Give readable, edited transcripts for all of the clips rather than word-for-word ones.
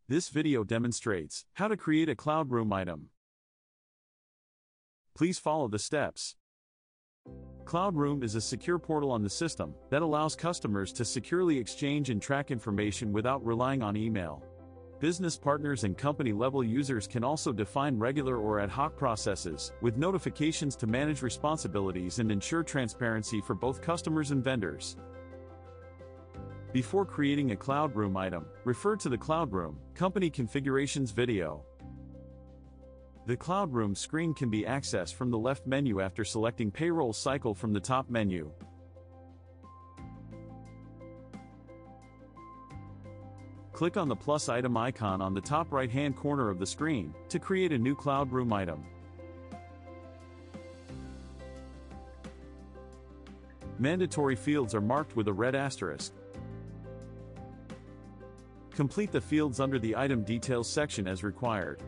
This video demonstrates how to create a Cloud Room item. Please follow the steps. Cloud Room is a secure portal on the system that allows customers to securely exchange and track information without relying on email. Business partners and company-level users can also define regular or ad hoc processes, with notifications to manage responsibilities and ensure transparency for both customers and vendors. Before creating a Cloud Room item, refer to the Cloud Room Company Configurations video. The Cloud Room screen can be accessed from the left menu after selecting Payroll Cycle from the top menu. Click on the plus item icon on the top right-hand corner of the screen to create a new Cloud Room item. Mandatory fields are marked with a red asterisk. Complete the fields under the Item Details section as required.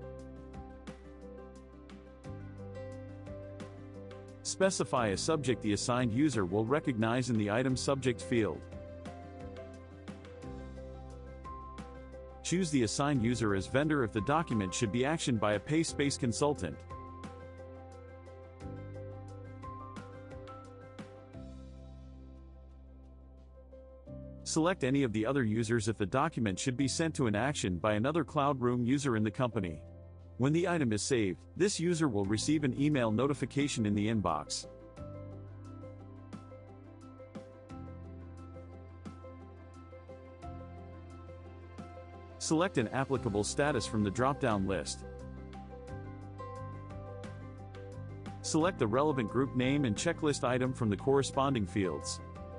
Specify a subject the assigned user will recognize in the item subject field. Choose the assigned user as vendor if the document should be actioned by a Payspace consultant. Select any of the other users if the document should be sent to an action by another Cloud Room user in the company. When the item is saved, this user will receive an email notification in the inbox. Select an applicable status from the drop-down list. Select the relevant group name and checklist item from the corresponding fields.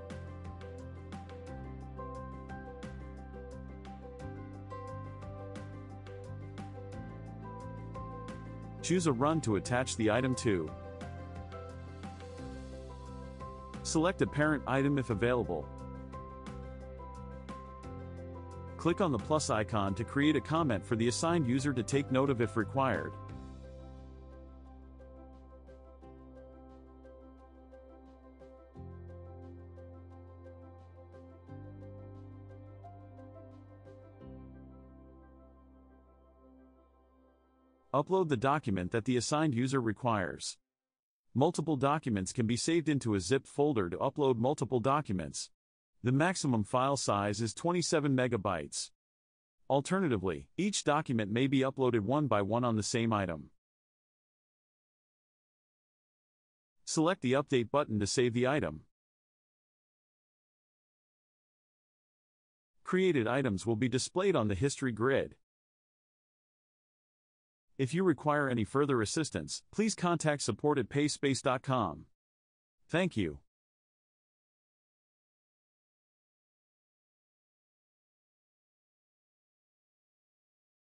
Choose a run to attach the item to. Select a parent item if available. Click on the plus icon to create a comment for the assigned user to take note of if required. Upload the document that the assigned user requires. Multiple documents can be saved into a zip folder to upload multiple documents. The maximum file size is 27 megabytes. Alternatively, each document may be uploaded one by one on the same item. Select the Update button to save the item. Created items will be displayed on the history grid. If you require any further assistance, please contact support@payspace.com. Thank you.